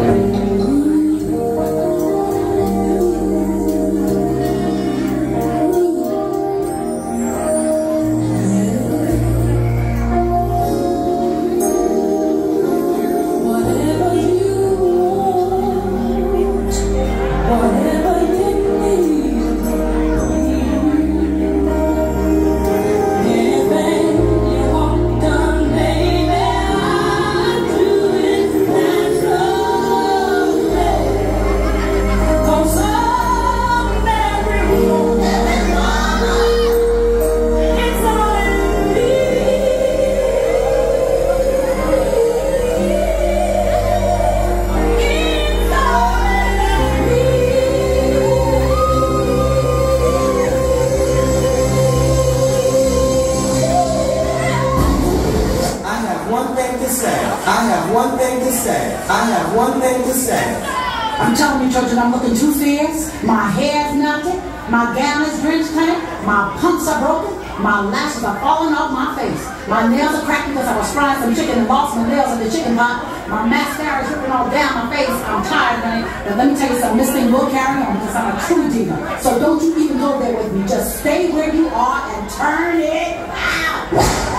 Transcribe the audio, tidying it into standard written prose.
I'm telling you, children, I'm looking too fierce. My hair's knotted, my gown is drenched in it, my pumps are broken, my lashes are falling off my face. My nails are cracked because I was frying some chicken and lost my nails in the chicken pot. My mascara is dripping all down my face. I'm tired, honey. But let me tell you something, this thing will carry on because I'm a true diva. So don't you even go there with me. Just stay where you are and turn it out.